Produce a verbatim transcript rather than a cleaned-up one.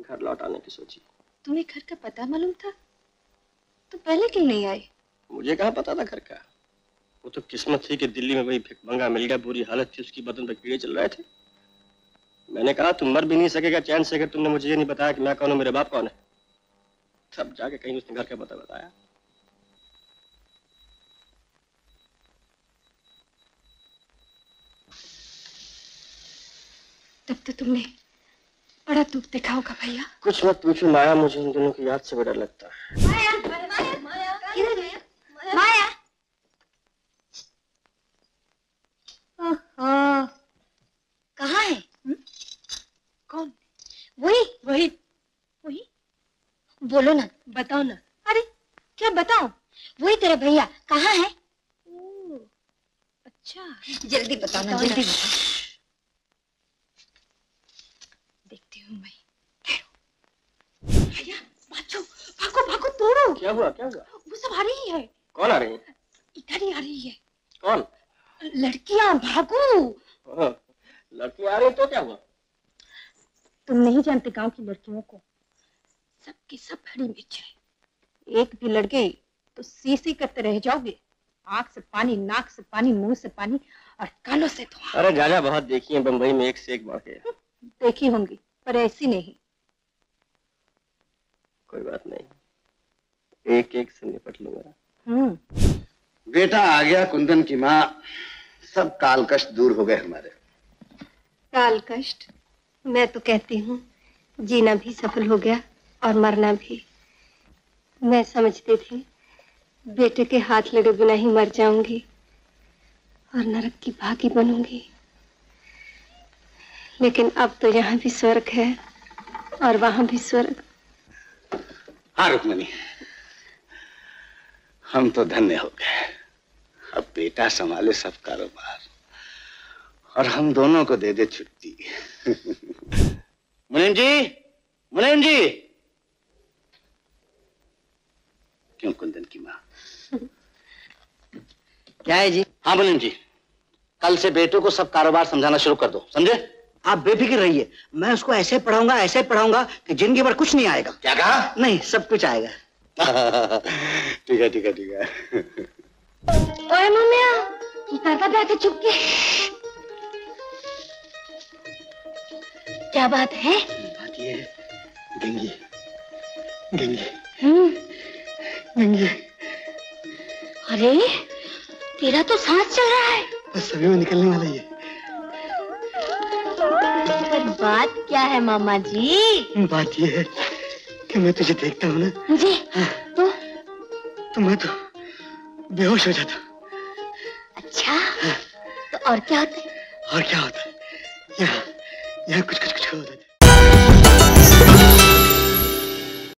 घर लौट आने की सोची। तुम्हें घर का पता मालूम था तो पहले क्यों नहीं आए? मुझे कहाँ पता था घर का। वो तो किस्मत थी कि दिल्ली में वही भिखमंगा मिल गया। बुरी हालत थी उसकी, बदन पे कीड़े चल रहे थे। मैंने कहा तुम मर भी नहीं सकेगा चैन से अगर तुमने मुझे ये नहीं बताया कि मैं कौन हूँ, मेरे बाप कौन है। तब जाके कहीं उसने घर का पता बताया। तब तो तुमने बड़ा दुख देखा होगा भैया। कुछ मत पूछो माया, मुझे उन दिनों की याद से बड़ा लगता है। माया, माया, माया, माया, किधर है? माया। ओहो, कहाँ है? हुँ? कौन? वही, वही, वही। बोलो ना, बताओ ना। अरे क्या बताओ? वही तेरा भैया कहाँ है? ओह, अच्छा। जल्दी बताओ ना, जल्दी बताओ। देखती हूँ मैं। भैया, भागो, भागो, भागो, तोड़ो। क्या हुआ, क्या हुआ? वो सब आ रही है। कौन आ रही है? इधर ही आ रही है। कौन? लड़कियां, भागो। लड़कियां आ रही तो क्या हुआ? तुम नहीं जानते गांव की लड़कियों को, सबकी सब हरी मिर्च है। एक भी लड़के तो सी सी करते रह जाओगे। आंख से पानी, नाक से पानी, मुंह से पानी और कानों से धुआं। अरे जाजा बहुत देखी है बंबई में, एक से एक बढ़ के। देखी होंगी पर ऐसी नहीं। कोई बात नहीं, एक एक से निपट लूंगा। हम्म। बेटा आ गया कुंदन की माँ, सब काल कष्ट दूर हो गए हमारे। काल कष्ट? मैं तो कहती हूँ जीना भी सफल हो गया और मरना भी। मैं समझती थी बेटे के हाथ लगे बिना ही मर जाऊंगी और नरक की भागी बनूंगी, लेकिन अब तो यहाँ भी स्वर्ग है और वहां भी स्वर्ग। हाँ रुक्मणी, हम तो धन्य हो गए। अब बेटा संभाले सब कारोबार और हम दोनों को दे दे छुट्टी। मुनीम जी, मुनीम जी। क्यों कुंदन की माँ? क्या है जी? हाँ मुनीम जी, कल से बेटों को सब कारोबार समझाना शुरू कर दो, समझे? आप बेफिक्र रहिए, मैं उसको ऐसे पढ़ाऊंगा ऐसे पढ़ाऊंगा कि जिंदगी भर कुछ नहीं आएगा। क्या कहा? नहीं, सब कुछ आएगा। ठीक है ठीक है ठीक है। ओए मम्मिया, इधर बैठे चुप के। क्या बात है? बात ये है, गंगी, गंगी, हम्म। गंगी। अरे तेरा तो सांस चल रहा है। बस सभी में निकलने वाला ही है। पर बात क्या है मामा जी? बात ये है कि मैं तुझे देखता हूँ ना। मुझे? हाँ। तो? तो मैं तो बेहोश हो जाता। अच्छा। हाँ। तो और क्या होता है? और क्या होता है? यहाँ यहाँ कुछ कुछ कुछ होता है।